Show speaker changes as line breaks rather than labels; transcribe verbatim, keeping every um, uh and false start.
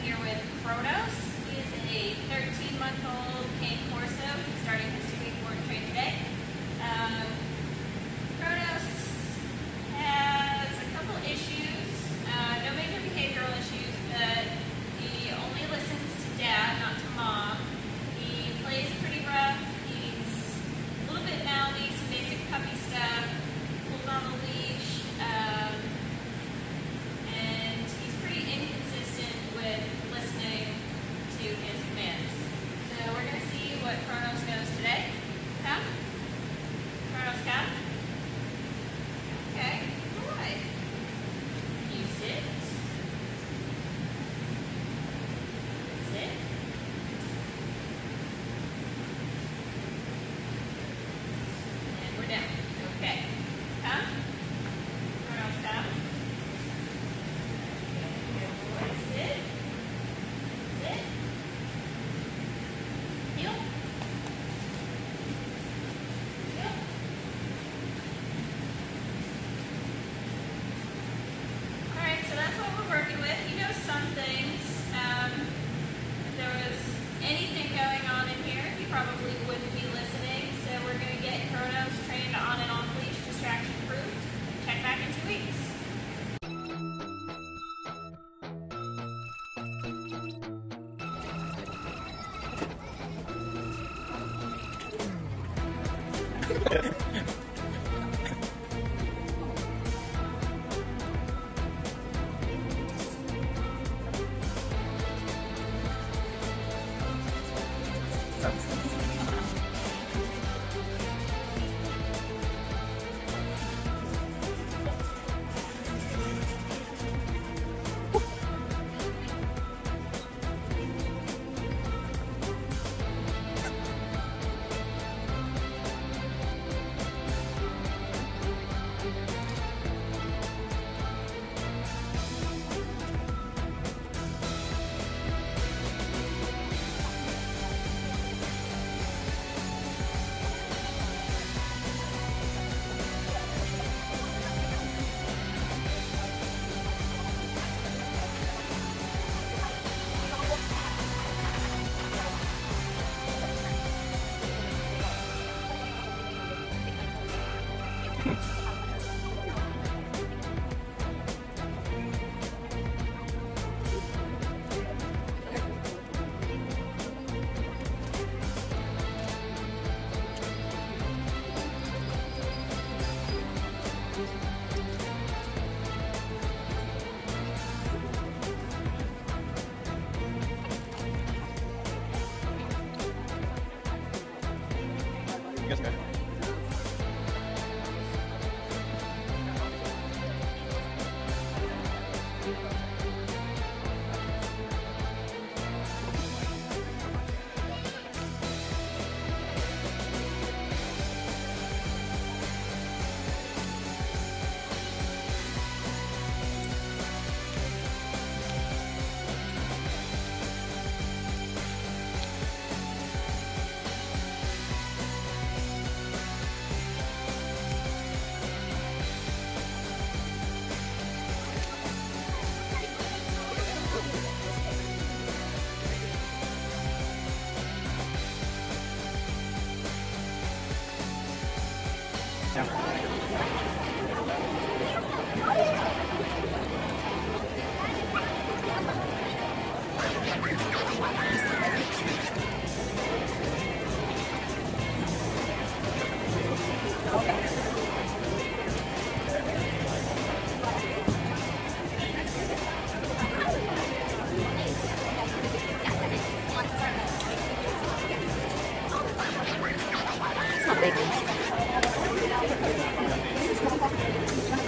here with Kronos. He is a thirteen-month-old cane Corso. He's starting his two-week board and train today. Um, Kronos has a couple issues, uh, no major behavioral issues, but he only listens to Dad, not to Mom. He plays pretty rough. He's a little bit mouthy, some basic puppy stuff, pulls on the leash, um, and he's pretty inconsistent with listening to his commands. So we're going to see what Kronos knows today. Come. Kronos, come. Okay, all right. You sit. Sit. And we're down. Okay. Come. Kronos, come. Okay, good boy. Sit. Sit. Heel. Heel. Alright, so that's what we're working with. He knows some things. Um, if there was anything going on in here, he probably wouldn't be listening. So we're going to get Kronos trained on and off leash, distraction proof. Check back in two weeks.
Yes, ma'am.
It's not big.